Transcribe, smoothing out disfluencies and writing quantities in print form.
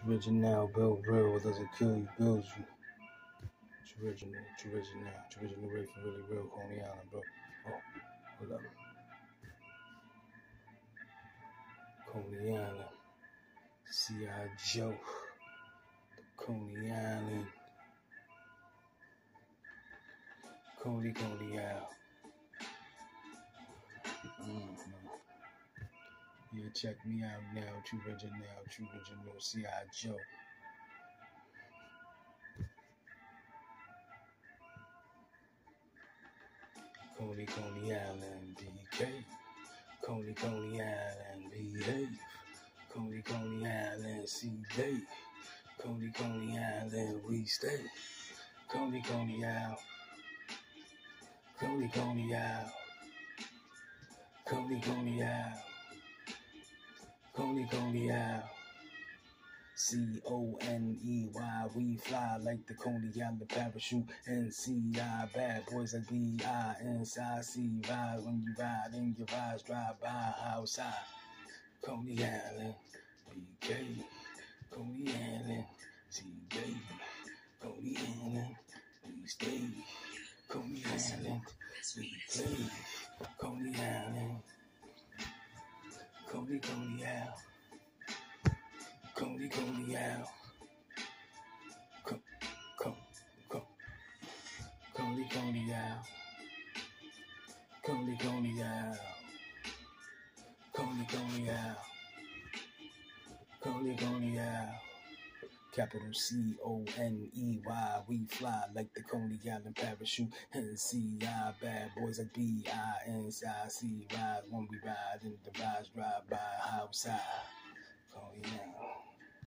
Original, build real, what doesn't kill you, builds you. Original, real for really real, Coney Island, bro. Oh, hold up. Coney Island, C.I. Joe, Coney Island, Coney Island. Yeah, check me out now, True Original, C.I. Joe. Coney Island, BK. Coney Island, behave. Coney Island, see day. Coney Island, we stay. Coney Island. Coney Island. Coney Island. Coney Island. Coney, we fly like the Coney Island parachute. NCI, bad boys like B.I. Inside, C, ride when you ride in your rides, drive by outside. Coney Island, BK. Coney Island, C, baby. Coney Island, we stay. Coney Island, we play. Coney Island. Coney Island. Coney Island. Coney Island. Coney Island. Coney Island. Capital Coney, we fly like the Coney Island parachute. NCI, bad boys like B.I. Inside, C, ride when we ride in the rides, drive by outside. Coney Island.